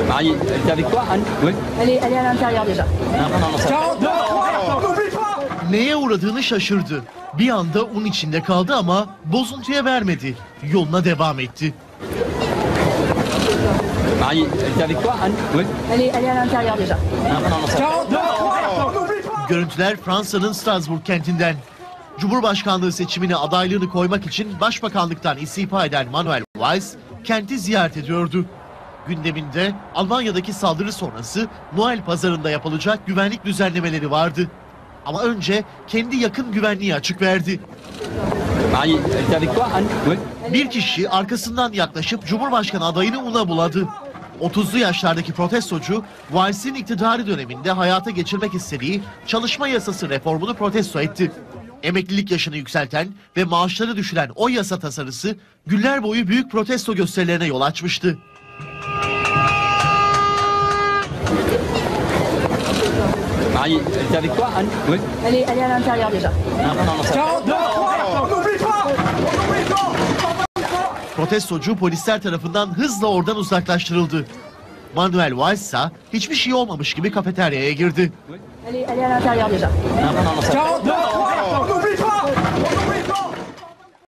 Ah, t'es avec toi, Anne? Oui. Elle est à l'intérieur déjà. Neye uğradığını şaşırdı. Bir anda un içinde kaldı ama bozuntuya vermedi. Yoluna devam etti. Ah, t'es avec toi, Anne? Oui. Elle est à l'intérieur déjà. Görüntüler Fransa'nın Strasbourg kentinden. Cumhurbaşkanlığı seçimine adaylığını koymak için Başbakanlıktan istifa eden Manuel Valls kenti ziyaret ediyordu. Gündeminde Almanya'daki saldırı sonrası Noel pazarında yapılacak güvenlik düzenlemeleri vardı. Ama önce kendi yakın güvenliği açık verdi. Ah, t'es avec toi, Anne? Oui. Bir kişi arkasından yaklaşıp Cumhurbaşkanı adayını una buladı. 30'lu yaşlardaki protestocu, Valls'in iktidarı döneminde hayata geçirmek istediği çalışma yasası reformunu protesto etti. Emeklilik yaşını yükselten ve maaşları düşüren o yasa tasarısı günler boyu büyük protesto gösterilerine yol açmıştı. Ah, t'es avec toi, Anne? Oui. Elle est à l'intérieur déjà. Protestocu polisler tarafından hızla oradan uzaklaştırıldı. Manuel Valls ise hiçbir şey olmamış gibi kafeteryaya girdi. Elle est à l'intérieur déjà.